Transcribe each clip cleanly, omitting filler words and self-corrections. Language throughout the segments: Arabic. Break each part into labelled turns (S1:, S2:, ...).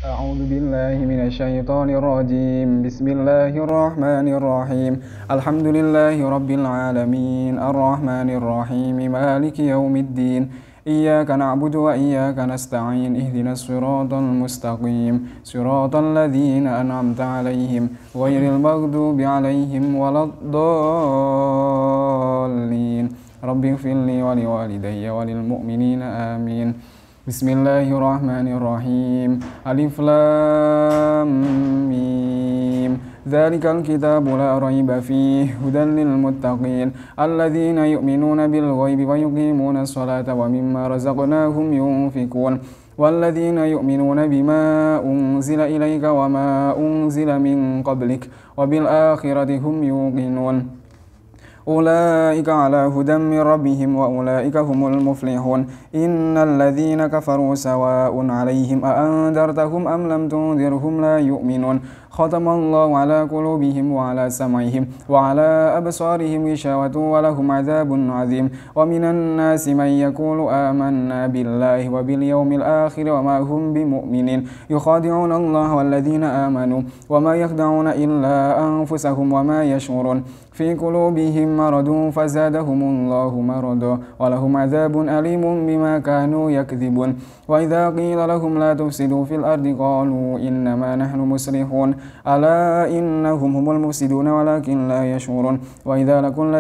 S1: أعوذ بالله من الشيطان الرجيم. بسم الله الرحمن الرحيم. الحمد لله رب العالمين الرحمن الرحيم مالك يوم الدين. إياك نعبد وإياك نستعين. اهدنا الصراط المستقيم صراط الذين أنعمت عليهم غير المغضوب عليهم ولا الضالين. رب اغفر لي ولوالدي وللمؤمنين آمين. بسم الله الرحمن الرحيم. ألف لام ميم. ذلك الكتاب لا ريب فيه هدى للمتقين الذين يؤمنون بالغيب ويقيمون الصلاة ومما رزقناهم ينفقون والذين يؤمنون بما أنزل إليك وما أنزل من قبلك وبالآخرة هم يوقنون أولئك على هدى من ربهم وأولئك هم المفلحون. إن الذين كفروا سواء عليهم أأنذرتهم أم لم تنذرهم لا يؤمنون. ختم الله على قلوبهم وعلى سمعهم وعلى أبصارهم غشاوة ولهم عذاب عظيم. ومن الناس من يقول آمنا بالله وباليوم الآخر وما هم بمؤمنين يخادعون الله والذين آمنوا وما يخدعون إلا أنفسهم وما يشعرون. في قلوبهم مرض فزادهم الله مرضا ولهم عذاب أليم بما كانوا يكذبون. وإذا قيل لهم لا تفسدوا في الأرض قالوا إنما نحن مصلحون ألا إنهم هم المفسدون ولكن لا يشعرون. وإذا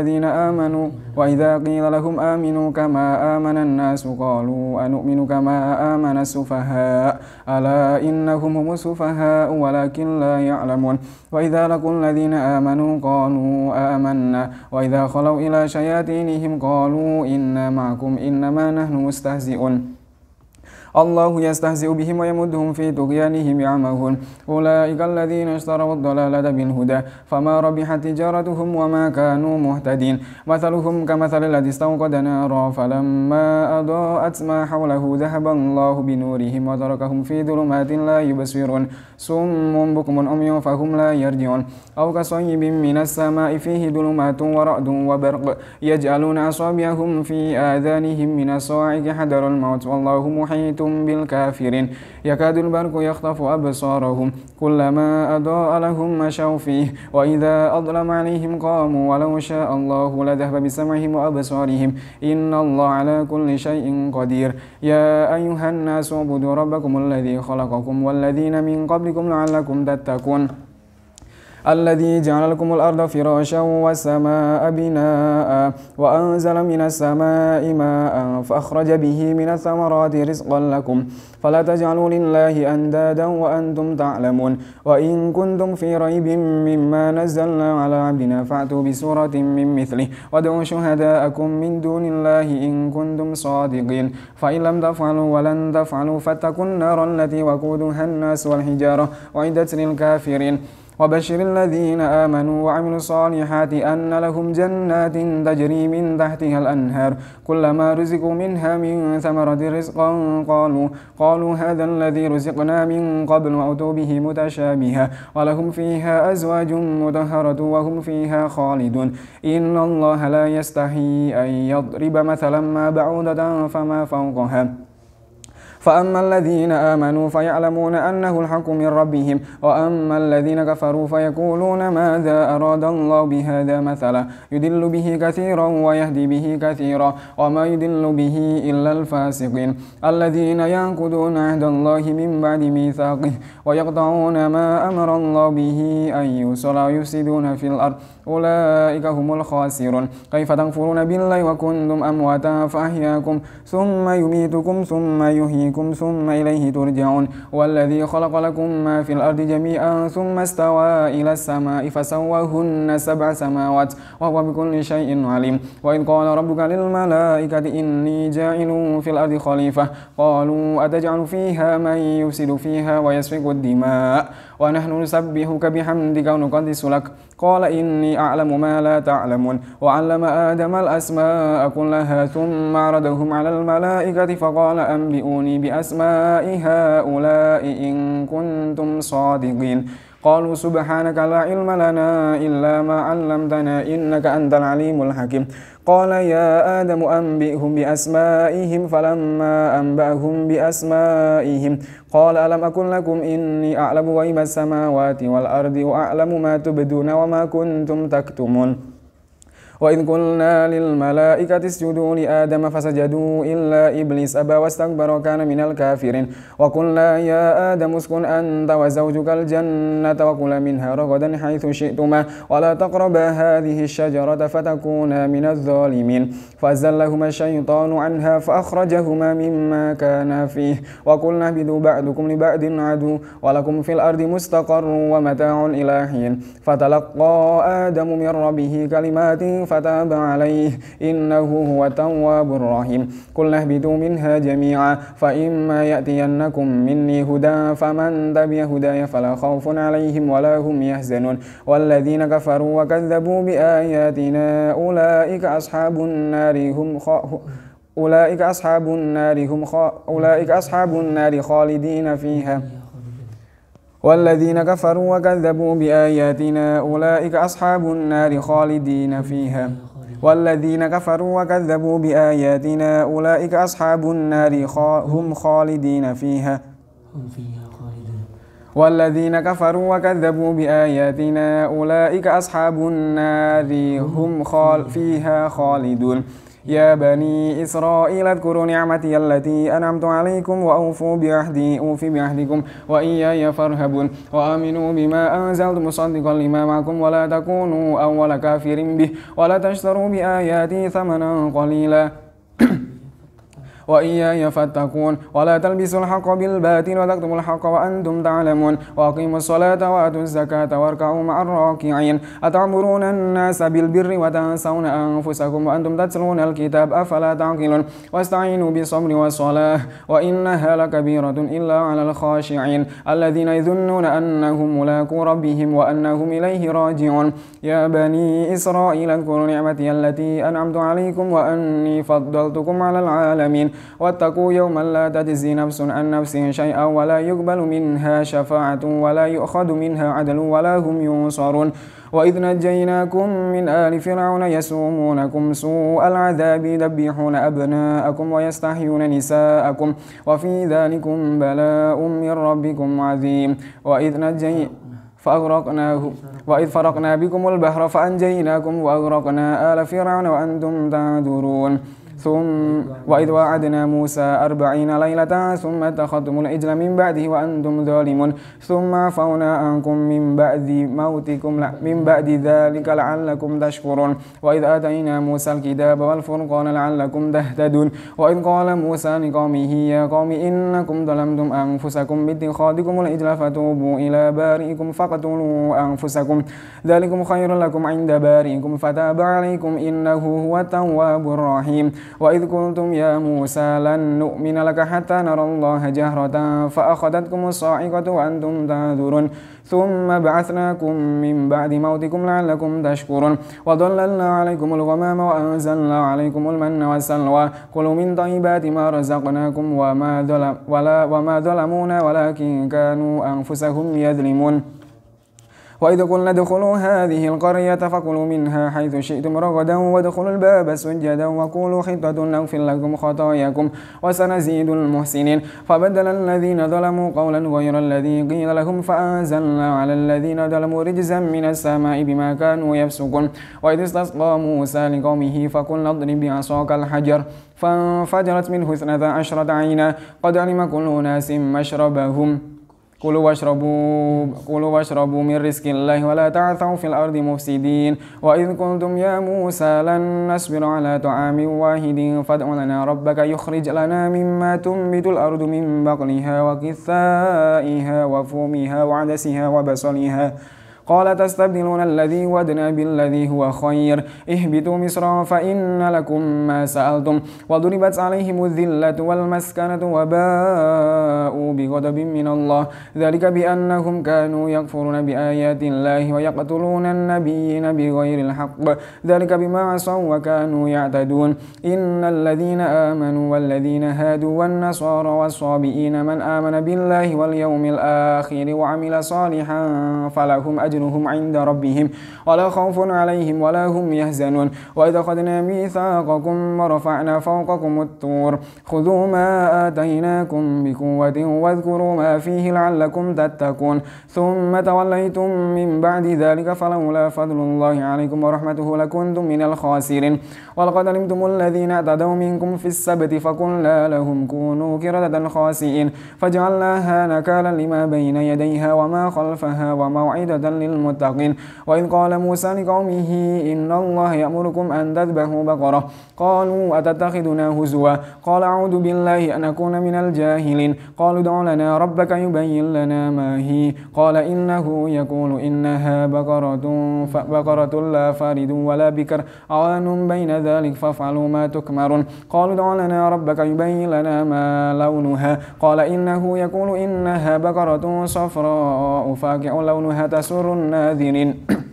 S1: قيل لهم آمنوا كما آمن الناس قالوا أنؤمن كما آمن السفهاء ألا إنهم هم السفهاء ولكن لا يعلمون. وإذا لقوا الذين آمنوا قالوا آمنا وإذا خلوا إلى شياطينهم قالوا إنا معكم إنما نحن مستهزئون. الله يستهزئ بهم ويمدهم في طغيانهم يعمهون. أولئك الذين اشتروا الضلالة بالهدى فما ربحت تجارتهم وما كانوا مهتدين. مثلهم كمثل الذي استوقد نارا فلما أضاءت ما حوله ذهب الله بنورهم وتركهم في ظلمات لا يبصرون. صم بكم عمي فهم لا يرجعون. أو كصيب من السماء فيه ظلمات ورعد وبرق يجعلون أصابعهم في آذانهم من الصواعق حذر الموت والله محيط بالكافرين. يكاد البرق يخطف أبصارهم كلما أضاء لهم مشوا فيه وإذا أظلم عليهم قاموا ولو شاء الله لذهب بسمعهم وأبصارهم إن الله على كل شيء قدير. يا أيها الناس اعبدوا ربكم الذي خلقكم والذين من قبلكم لعلكم تتقون الذي جعل لكم الأرض فراشا والسماء بناء وأنزل من السماء ماء فأخرج به من الثمرات رزقا لكم فلا تجعلوا لله أندادا وأنتم تعلمون. وإن كنتم في ريب مما نزلنا على عبدنا فأتوا بسورة من مثله وادعوا شهداءكم من دون الله إن كنتم صادقين فإن لم تفعلوا ولن تفعلوا فاتقوا النار التي وقودها الناس والحجارة أعدت للكافرين. وبشر الذين آمنوا وعملوا الصالحات أن لهم جنات تجري من تحتها الأنهار كلما رزقوا منها من ثمرة رزقا قالوا هذا الذي رزقنا من قبل وأتوا به متشابها ولهم فيها أزواج مطهرة وهم فيها خالدون. إن الله لا يستحي أن يضرب مثلا ما بعوضة فما فوقها فأما الذين آمنوا فيعلمون أنه الحق من ربهم وأما الذين كفروا فيقولون ماذا أراد الله بهذا مثلا يدل به كثيرا ويهدي به كثيرا وما يدل به إلا الفاسقين الذين ينقضون عهد الله من بعد ميثاقه ويقطعون ما أمر الله به أن يوصل ويفسدون في الأرض أولئك هم الخاسرون. كيف تكفرون بالله وكنتم أمواتا فأحياكم ثم يميتكم ثم يحييكم ثم إليه ترجعون. والذي خلق لكم ما في الأرض جميعا ثم استوى إلى السماء فسواهن 7 سماوات وهو بكل شيء عليم. وإذ قال ربك للملائكة إني جاعل في الأرض خليفة قالوا أتجعل فيها من يفسد فيها ويسفك الدماء ونحن نسبحك بحمدك ونقدس لك قال إني أعلم ما لا تعلمون. وعلم آدم الأسماء كلها ثم عرضهم على الملائكة فقال أنبئوني بأسماء هؤلاء إن كنتم صادقين قالوا سبحانك لا علم لنا إلا ما علمتنا إنك أنت العليم الحكيم قال يا آدم أنبئهم بأسمائهم فلما أنبأهم بأسمائهم قال ألم أقل لكم إني أعلم غيب السماوات والأرض وأعلم ما تبدون وما كنتم تكتمون وإذ قلنا للملائكة اسجدوا لآدم فسجدوا إلا إبليس أبى واستكبر وكان من الكافرين وقلنا يا آدم اسكن أنت وزوجك الجنة وكلا منها رغدا حيث شئتما ولا تقربا هذه الشجرة فتكونا من الظالمين فأزلهما الشيطان عنها فأخرجهما مما كانا فيه وقلنا اهبطوا بعضكم لبعض عدو ولكم في الأرض مستقر ومتاع إلى حين فتلقى آدم من ربه كلمات فتاب عليه إنه هو التواب الرحيم قلنا اهبطوا منها جميعا فإما يأتينكم مني هدى فمن تبع هداي فلا خوف عليهم ولا هم يحزنون والذين كفروا وكذبوا بآياتنا أولئك أصحاب النار خالدين فيها والذين كفروا وكذبوا بآياتنا أولئك أصحاب النار خالدين فيها والذين كفروا وكذبوا بآياتنا أولئك أصحاب النار هم خالدين فيها والذين كفروا وكذبوا بآياتنا أولئك أصحاب النار هم فيها خالدون يا بني إسرائيل اذكروا نعمتي التي أنعمت عليكم وأوفوا بعهدي أوف بعهدكم وإياي فارهبون وآمنوا بما أنزلت مصدقا لما معكم ولا تكونوا أول كافر به ولا تشتروا بآياتي ثمنا قليلا وإياي فاتقون ولا تلبسوا الحق بالباطل وتكتموا الحق وأنتم تعلمون وأقيموا الصلاة وآتوا الزكاة واركعوا مع الراكعين أتعمرون الناس بالبر وتنسون أنفسكم وأنتم تتلون الكتاب أفلا تعقلون واستعينوا بالصبر والصلاة وإنها لكبيرة إلا على الخاشعين الذين يظنون أنهم ملاقو ربهم وأنهم إليه راجعون يا بني إسرائيل اذكروا نعمتي التي أنعمت عليكم وأني فضلتكم على العالمين واتقوا يوما لا تجزي نفس عن نفس شيئا ولا يقبل منها شفاعة ولا يؤخذ منها عدل ولا هم ينصرون وإذ نجيناكم من آل فرعون يسومونكم سوء العذاب يذبحون أبناءكم ويستحيون نساءكم وفي ذلكم بلاء من ربكم عظيم وإذ فرقنا بكم البحر فأنجيناكم وأغرقنا آل فرعون وأنتم تنظرون وإذ وعدنا موسى 40 ليلة ثم اتخذتم العجل من بعده وأنتم ظالمون ثم عفونا عنكم من بعد موتكم من بعد ذلك لعلكم تشكرون وإذ آتينا موسى الكتاب والفرقان لعلكم تهتدون وإذ قال موسى لقومه يا قوم إنكم ظلمتم أنفسكم باتخاذكم العجل فتوبوا إلى بارئكم فاقتلوا أنفسكم ذلكم خير لكم عند بارئكم فتاب عليكم إنه هو التواب الرحيم وإذ قلتم يا موسى لن نؤمن لك حتى نرى الله جهرة فأخذتكم الصاعقة وأنتم تنظرون ثم بعثناكم من بعد موتكم لعلكم تشكرون وظللنا عليكم الغمام وأنزلنا عليكم المن والسلوى كلوا من طيبات ما رزقناكم وما ظلمونا ولكن كانوا أنفسهم يظلمون وإذ قلنا ادخلوا هذه القرية فكلوا منها حيث شئتم رغدا وادخلوا الباب سجدا وقولوا حطة نغفر لكم خطاياكم وسنزيد المحسنين فبدل الذين ظلموا قولا غير الذي قيل لهم فأنزلنا على الذين ظلموا رجزا من السماء بما كانوا يفسقون وإذ استسقى موسى لقومه فقلنا اضرب بعصاك الحجر فانفجرت منه 12 عينا قد علم كل أناس مشربهم كلوا واشربوا من رزق الله ولا تعثوا في الأرض مفسدين وإذ قلتم يا موسى لن نصبر على طعام واحد فادع لنا ربك يخرج لنا مما تنبت الأرض من بقلها وقثائها وفومها وعدسها قال تستبدلون الذي هو أدنى بالذي هو خير اهبطوا مصرا فإن لكم ما سألتم وضربت عليهم الذلة والمسكنة وباءوا بغضب من الله ذلك بأنهم كانوا يكفرون بآيات الله ويقتلون النبيين بغير الحق ذلك بما عصوا وكانوا يعتدون إن الذين آمنوا والذين هادوا والنصارى والصابئين من آمن بالله واليوم الآخر وعمل صالحا فلهم أجرهم عند ربهم ولا خوف عليهم ولا هم يحزنون وإذا أخذنا ميثاقكم ورفعنا فوقكم الطور خذوا ما آتيناكم بقوة واذكروا ما فيه لعلكم تتقون ثم توليتم من بعد ذلك فلولا فضل الله عليكم ورحمته لكنتم من الخاسرين ولقد علمتم الذين اعتدوا منكم في السبت فقلنا لهم كونوا قردة خاسئين فجعلناها نكالا لما بين يديها وما خلفها وموعظة للمتقين وإذ قال موسى لقومه إن الله يأمركم أن تذبحوا بقرة قالوا أتتخذنا هزوا قال أعوذ بالله أن أكون من الجاهلين قالوا ادع لنا ربك يبين لنا ما هي قال إنه يقول إنها بقرة لا فارد ولا بكر عوان بين ذلك فافعلوا ما تكمرون قالوا ادع لنا ربك يبين لنا ما لونها قال إنه يقول إنها بقرة صفراء فاقع لونها تسر الناظرين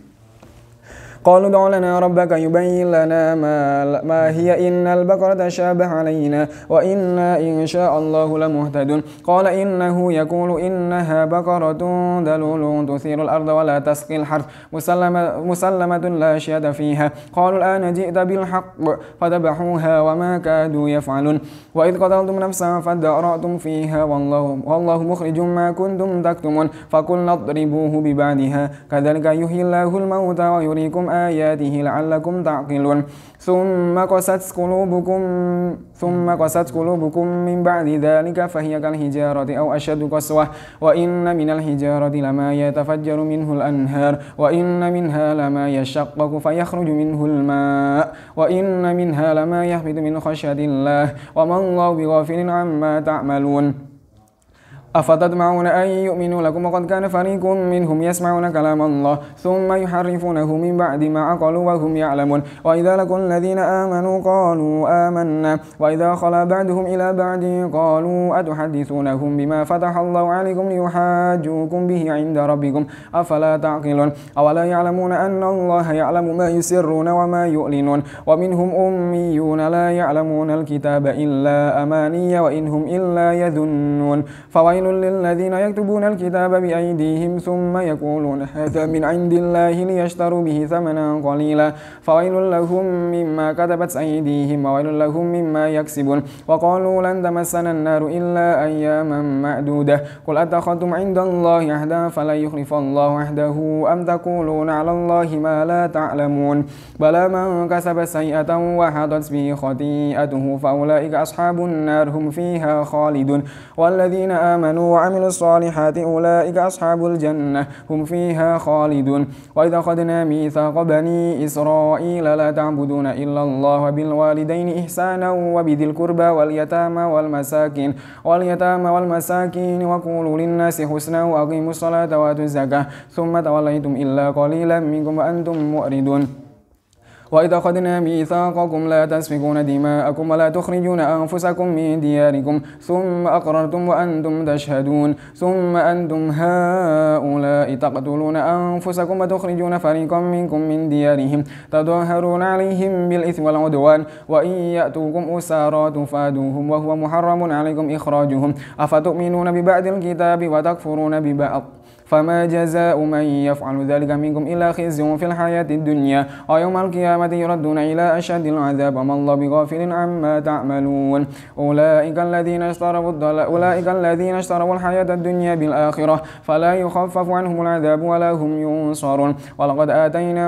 S1: قالوا ادع لنا ربك يبين لنا ما هي إن البقرة تشابه علينا وإنا إن شاء الله لمهتدون قال إنه يقول إنها بقرة ذلول تثير الأرض ولا تسقي الحرث مسلمة لا شية فيها قالوا الآن جئت بالحق فذبحوها وما كادوا يفعلون وإذ قتلتم نفسا فادارأتم فيها والله مخرج ما كنتم تكتمون فقلنا اضربوه ببعدها كذلك يحيي الله الموتى ويريكم آياته لعلكم تعقلون ثم قست قلوبكم من بعد ذلك فهي كالحجارة أو أشد قسوة وإن من الحجارة لما يتفجر منه الأنهار وإن منها لما يشقق فيخرج منه الماء وإن منها لما يهبط من خشية الله وما الله بغافل عما تعملون أفتطمعون أن يؤمنوا لكم وقد كان فريق منهم يسمعون كلام الله ثم يحرفونه من بعد ما عقلوا وهم يعلمون وإذا لقوا الذين آمنوا قالوا آمنا وإذا خلا بعضهم إلى بعض قالوا أتحدثونهم بما فتح الله عليكم ليحاجوكم به عند ربكم أفلا تعقلون أولا يعلمون أن الله يعلم ما يسرون وما يعلنون ومنهم أميون لا يعلمون الكتاب إلا أماني وإنهم إلا يظنون فويل للذين يكتبون الكتاب بأيديهم ثم يقولون هذا من عند الله ليشتروا به ثمنا قليلا فويل لهم مما كتبت أيديهم وويل لهم مما يكسبون وقالوا لن تمسنا النار إلا أياما معدودة قل أتخذتم عند الله عهدا فلا يخلف الله عهده أم تقولون على الله ما لا تعلمون بلى من كسب سيئة وحاطت به خطيئته فأولئك أصحاب النار هم فيها خالدون والذين آمنوا وعملوا الصالحات أولئك أصحاب الجنة هم فيها خالدون وإذا أخذنا ميثاق بني إسرائيل لا تعبدون إلا الله وبالوالدين إحسانا وبذي القربى واليتامى والمساكين وقولوا للناس حسنا وأقيموا الصلاة وآتوا الزكاة ثم توليتم إلا قليلا منكم وأنتم معرضون وإذا أخذنا ميثاقكم لا تسفكون دماءكم ولا تخرجون أنفسكم من دياركم ثم أقررتم وأنتم تشهدون ثم أنتم هؤلاء تقتلون أنفسكم وتخرجون فريقا منكم من ديارهم تظاهرون عليهم بالإثم والعدوان وإن يأتوكم أسارى تفادوهم وهو محرم عليكم إخراجهم أفتؤمنون ببعض الكتاب وتكفرون ببعض فما جزاء من يفعل ذلك منكم إلا خزي في الحياة الدنيا ويوم القيامة يردون إلى أشد العذاب وما الله بغافل عما تعملون أولئك الذين اشتروا الحياة الدنيا بالآخرة فلا يخفف عنهم العذاب ولا هم ينصرون ولقد آتينا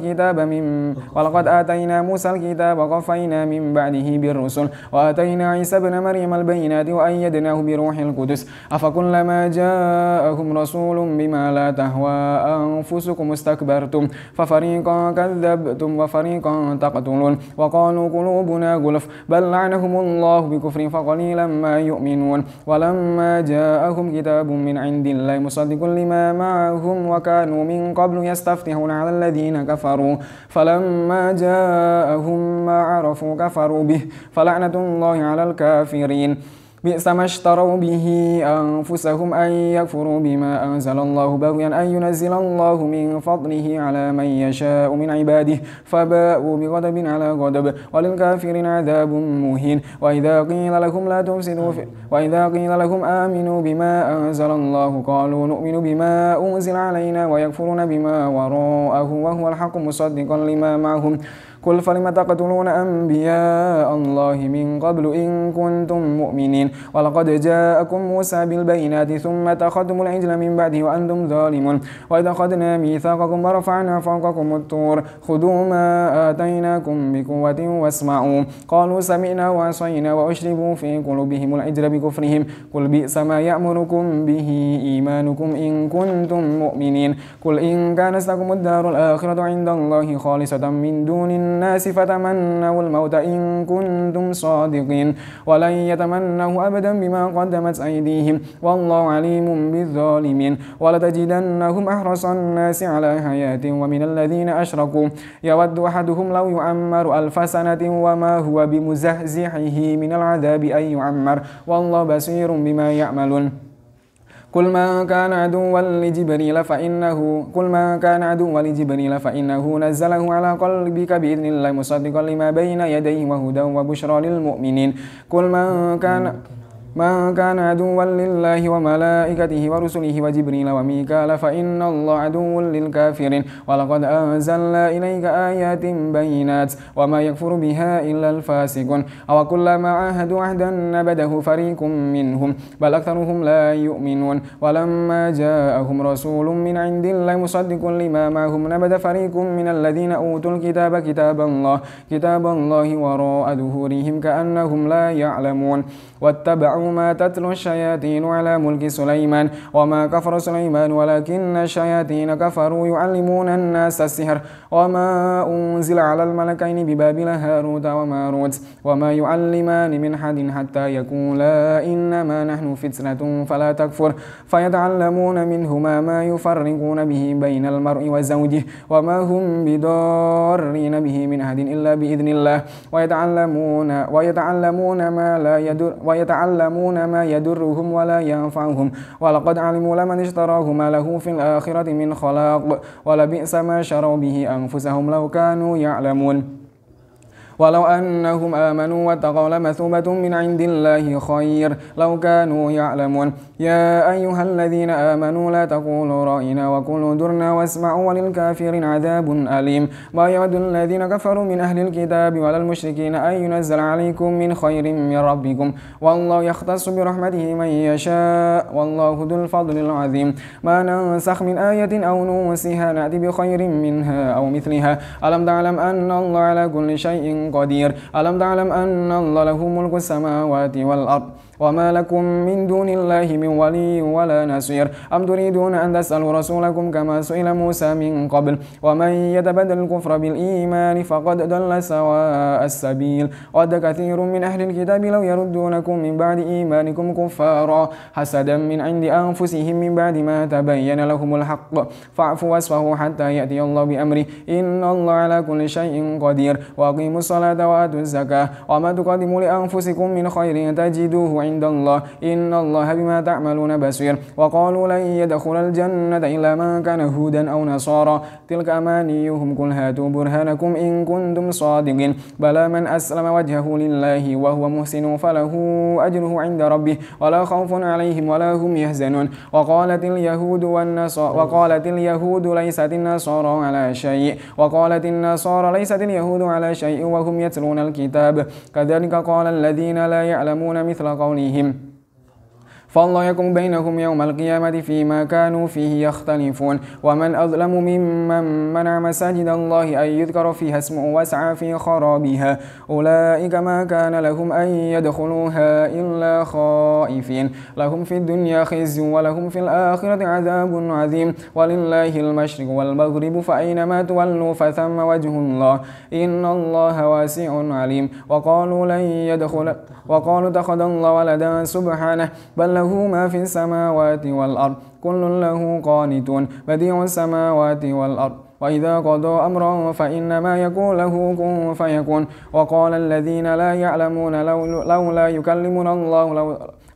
S1: موسى الكتاب وقفينا من بعده بالرسل وآتينا عيسى ابن مريم البينات وأيدناه بروح القدس أفكلما جاءهم رسول جاءكم بما لا تهوى أنفسكم استكبرتم ففريقا كذبتم وفريقا تقتلون وقالوا قلوبنا غلف بل لعنهم الله بكفر فقليلا ما يؤمنون ولما جاءهم كتاب من عند الله مصدق لما معهم وكانوا من قبل يستفتحون على الذين كفروا فلما جاءهم ما عرفوا كفروا به فلعنة الله على الكافرين بئس ما اشتروا به أنفسهم أن يكفروا بما أنزل الله بغيا أن ينزل الله من فضله على من يشاء من عباده فباءوا بغضب على غضب وللكافرين عذاب مهين وإذا قيل لهم لا تفسدوا وإذا قيل لهم آمنوا بما أنزل الله قالوا نؤمن بما أنزل علينا ويكفرون بما وراءه وهو الحق مصدقا لما معهم قل فلم تقتلون أنبياء الله من قبل إن كنتم مؤمنين ولقد جاءكم موسى بالبينات ثم اتخذتم العجل من بعده وأنتم ظالمون وإذا أخذنا ميثاقكم ورفعنا فوقكم الطور خذوا ما آتيناكم بقوة واسمعوا قالوا سمعنا وعصينا وأشربوا في قلوبهم العجل بكفرهم قل بئس ما يأمركم به إيمانكم إن كنتم مؤمنين قل إن كانت لكم الدار الآخرة عند الله خالصة من دون الناس فتمنوا الموت إن كنتم صادقين ولن يتمنوا أبدا بما قدمت أيديهم والله عليم بالظالمين ولتجدنهم أحرص الناس على حياة ومن الذين أشركوا يود أحدهم لو يعمر 1000 سنة وما هو بمزحزحه من العذاب أن يعمر والله بصير بما يعملون قل ما كان عدوا لجبريل فإنه نزله على قلبك بإذن الله مصدقا لما بين يديه وهدى وبشرى للمؤمنين قل ما كان عدوا لله وملائكته ورسله وجبريل وميكال فإن الله عدو للكافرين ولقد أنزلنا إليك آيات بينات وما يكفر بها إلا الفاسقون أو كلما عاهدوا عهدا نبذه فريق منهم بل أكثرهم لا يؤمنون ولما جاءهم رسول من عند الله مصدق لما معهم نبذ فريق من الذين أوتوا الكتاب كتاب الله وراء ظهورهم كأنهم لا يعلمون واتبعوا ما تتلو الشياطين على ملك سليمان وما كفر سليمان ولكن الشياطين كفروا يعلمون الناس السحر وما أنزل على الملكين ببابل هاروت وماروت وما يعلمان من حد حتى يقولا إنما نحن فتنة فلا تكفر فيتعلمون منهما ما يفرقون به بين المرء وزوجه وما هم بضارين به من أحد إلا بإذن الله ويتعلمون ما يضرهم ولا ينفعهم ولقد علموا لمن اشتراه ما له في الآخرة من خلاق ولبئس ما شروا به أنفسهم لو كانوا يعلمون ولو أنهم آمنوا واتقوا لمثوبة من عند الله خير لو كانوا يعلمون يا أيها الذين آمنوا لا تقولوا رأينا وقولوا درنا واسمعوا وللكافرين عذاب أليم ما يود الذين كفروا من أهل الكتاب ولا المشركين أن ينزل عليكم من خير من ربكم والله يختص برحمته من يشاء والله ذو الفضل العظيم ما ننسخ من آية أو ننسها نأتي بخير منها أو مثلها ألم تعلم أن الله على كل شيء قدير ألم تعلم أن الله له ملك السماوات والأرض وما لكم من دون الله من ولي ولا نصير أم تريدون أن تسألوا رسولكم كما سئل موسى من قبل ومن يتبدل الكفر بالإيمان فقد ضل سواء السبيل ود كثير من أهل الكتاب لو يردونكم من بعد إيمانكم كفارا حسدا من عند أنفسهم من بعد ما تبين لهم الحق فاعفوا واصفحوا حتى يأتي الله بأمره إن الله على كل شيء قدير وأقيموا الصلاة وآتوا الزكاة وما تقدموا لأنفسكم من خير تجدوه عند الله إن الله بما تعملون بصير وقالوا لن يدخل الجنة إلا من كان هودا أو نصارى تلك أمانيهم قل هاتوا برهانكم إن كنتم صادقين بلى من أسلم وجهه لله وهو محسن فله أجره عند ربه ولا خوف عليهم ولا هم يحزنون وقالت اليهود ليست النصارى على شيء وقالت النصارى ليست اليهود على شيء وهم يتلون الكتاب كذلك قال الذين لا يعلمون مثل قولهم فالله يحكم بينهم يوم القيامة فيما كانوا فيه يختلفون ومن أظلم ممن منع مساجد الله أن يذكر فيها اسمه وسعى في خرابها أولئك ما كان لهم أن يدخلوها إلا خائفين لهم في الدنيا خزي ولهم في الآخرة عذاب عظيم ولله المشرق والمغرب فأينما تولوا فثم وجه الله إن الله واسع عليم وقالوا اتخذ الله ولدا سبحانه بل له ما في السماوات والأرض كل له قانتون بديع السماوات والأرض وإذا قضى أمرا فإنما يقول له كن فيكون وقال الذين لا يعلمون لولا يكلمنا الله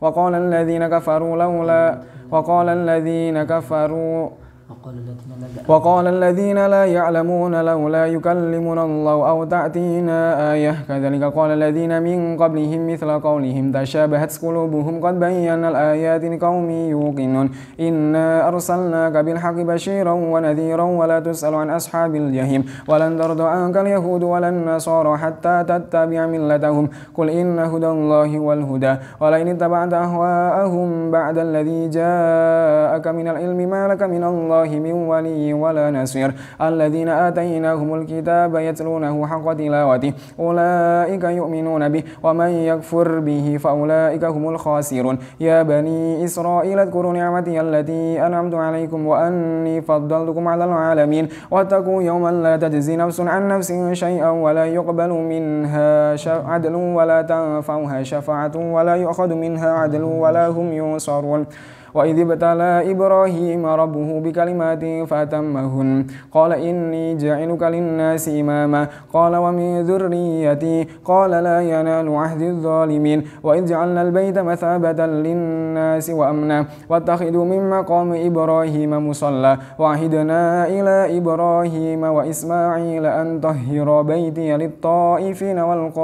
S1: وقال الذين لا يعلمون لولا يكلمنا الله أو تأتينا آية كذلك قال الذين من قبلهم مثل قولهم تشابهت قلوبهم قد بينا الآيات لقوم يوقنون إنا أرسلناك بالحق بشيرا ونذيرا ولا تسأل عن أصحاب الجحيم ولن ترضى عنك اليهود ولا النصارى حتى تتبع ملتهم قل إن هدى الله هو الهدى ولئن اتبعت أهواءهم بعد الذي جاءك من العلم ما لك من الله من ولي ولا نصير الذين آتيناهم الكتاب يتلونه حق تلاوته أولئك يؤمنون به ومن يكفر به فأولئك هم الخاسرون يا بني إسرائيل اذكروا نعمتي التي أنعمت عليكم وأني فضلتكم على العالمين واتقوا يوما لا تجزي نفس عن نفس شيئا ولا يقبل منها عدل ولا تنفعها شفاعة ولا يؤخذ منها عدل ولا هم ينصرون وإذ ابتلى إبراهيم ربه بكلمات فأتمهن قال إني جاعلك للناس إماما قال ومن ذريتي قال لا ينال عهد الظالمين وإذ جعلنا البيت مثابة للناس وأمنا واتخذوا من مقام إبراهيم مصلى وعهدنا إلى إبراهيم وإسماعيل أن طهر بيتي للطائفين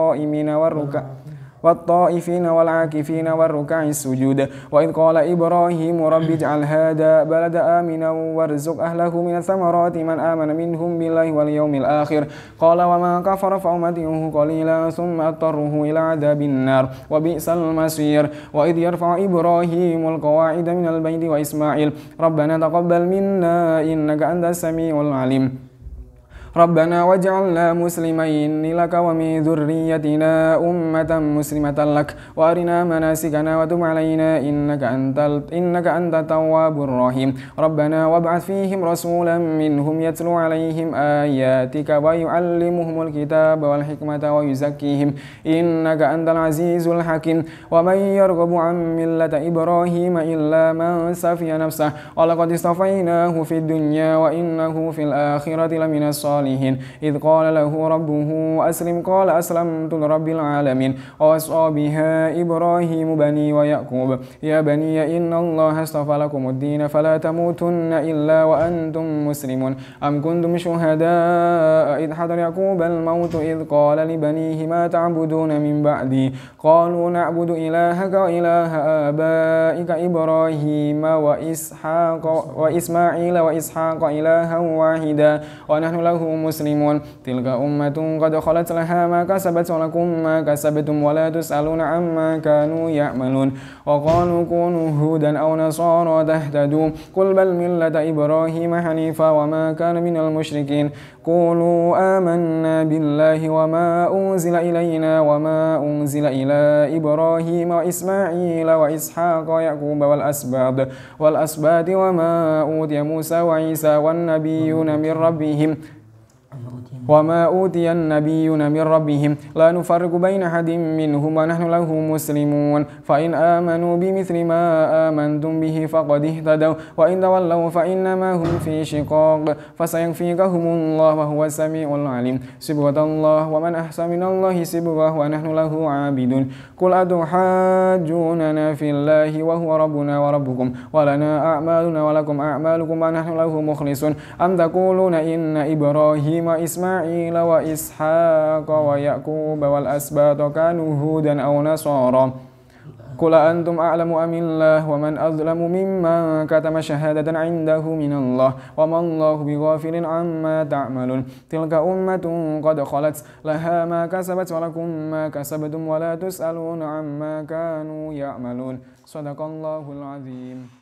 S1: والطائفين والعاكفين والركع السجود وإذ قال إبراهيم رب اجعل هذا بلد آمنا وارزق أهله من الثمرات من آمن منهم بالله واليوم الآخر قال وما كفر فأمتعه قليلا ثم أضطره إلى عذاب النار وبئس المصير وإذ يرفع إبراهيم القواعد من البيت وإسماعيل ربنا تقبل منا إنك أنت السميع العليم ربنا واجعلنا مسلمين لك ومن ذريتنا أمة مسلمة لك وأرنا مناسكنا وتب علينا إنك أنت التواب الرحيم ربنا وابعث فيهم رسولا منهم يتلو عليهم آياتك ويعلمهم الكتاب والحكمة ويزكيهم إنك أنت العزيز الحكيم ومن يرغب عن ملة إبراهيم إلا من سفي نفسه ولقد اصطفيناه في الدنيا وإنه في الآخرة لمن الصالحين إذ قال له ربه أسلم قال أسلمت لرب العالمين ووصى بها إبراهيم بني ويعقوب يا بني إن الله اصطفى لكم الدين فلا تموتن إلا وأنتم مسلمون أم كنتم شهداء إذ حضر يعقوب الموت إذ قال لبنيه ما تعبدون من بعدي قالوا نعبد إلهك وإله آبائك إبراهيم وإسماعيل وإسحاق إلها واحدا ونحن له مسلمون تلك أمة قد خلت لها ما كسبت ولكم ما كسبتم ولا تسألون عما كانوا يعملون وقالوا كونوا هودا أو نصارى تهتدوا قل بل ملة إبراهيم حنيفا وما كان من المشركين قولوا آمنا بالله وما أنزل إلينا وما أنزل إلى إبراهيم وإسماعيل وإسحاق ويعقوب والأسباط وما أوتي موسى وعيسى وما أوتي النبيون من ربهم لا نفرق بين أحد منهم ونحن له مسلمون فإن آمنوا بمثل ما آمنتم به فقد اهتدوا وإن تولوا فإنما هم في شقاق فسيكفيكهم الله وهو السميع العليم صبغة الله ومن أحسن من الله صبغة ونحن له عابدون قل أتحاجوننا في الله وهو ربنا وربكم ولنا أعمالنا ولكم أعمالكم ونحن له مخلصون أم تقولون إن إبراهيم وإسماعيل وإسحاق ويعقوب والأسباط كانوا هودا أو نصارى قل أنتم أعلم أم الله ومن أظلم ممن كتم شهادة عنده من الله وما الله بغافل عما تعملون تلك أمة قد خلت لها ما كسبت ولكم ما كسبتم ولا تسألون عما كانوا يعملون صدق الله العظيم.